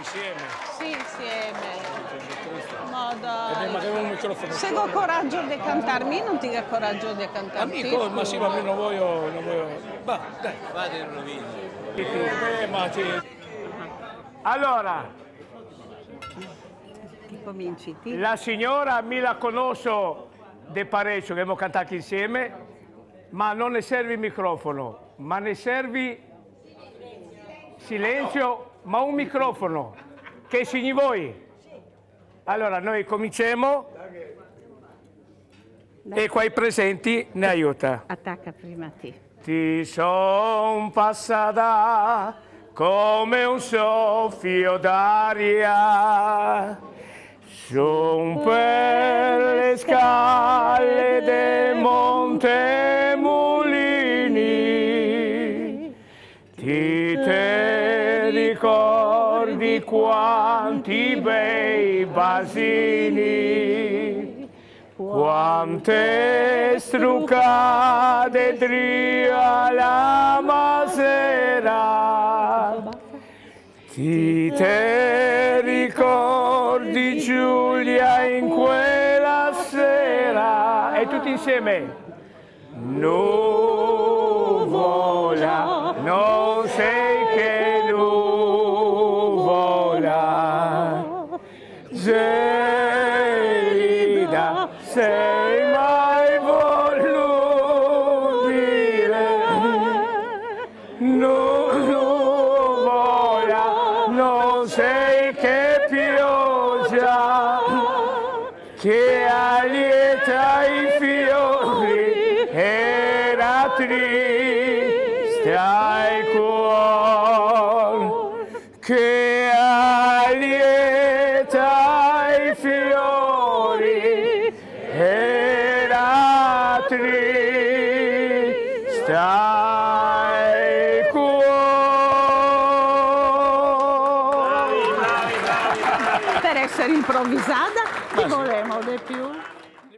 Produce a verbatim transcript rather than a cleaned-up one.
insieme. Sì, insieme. Ma E ma che un microfono. se ho coraggio di cantarmi, non ti ha coraggio di cantarmi. Amico, ma sì, ma io non voglio, non voglio. Va, dai. Vado in rovina. Eh, ma sì. Allora, Ti cominci, ti? la signora mi la conosco de parecchio, che abbiamo cantato insieme, ma non ne serve il microfono, ma ne serve silenzio, ma un microfono. Che signi voi? Allora, noi cominciamo e qua i presenti ne aiuta. Attacca prima te. Ti son passata come un soffio d'aria su per le scale del Monte Mulini. Ti te ricordi quanti bei basini, quante struccate dria la masera. Ti te ricordi Giulia in quella sera? E tutti insieme. Nuvola, non sei che nuvola, gelida, sei mai volubile, nuvola, non sei che pioggia, che allieta i fiori, era triste al cuor, che allieta i fiori, era triste al cuor. Per essere improvvisata, ti volevamo di più.